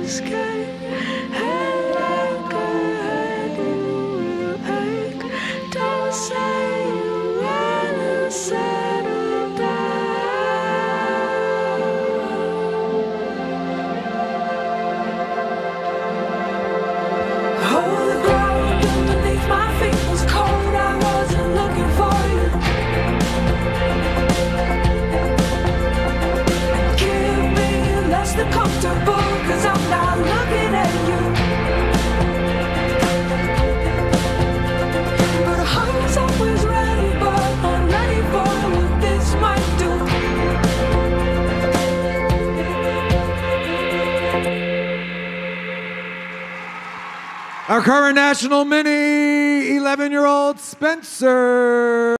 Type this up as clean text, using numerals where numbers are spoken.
escape. Head like a head you ache. Don't say you wanna settle down. Oh, the ground underneath my feet was cold. I wasn't looking for you. And give me less than comfortable, 'cause I'm not looking at you. But I was always ready, but I'm ready for what this might do. Our current national mini, 11-year-old Spencer.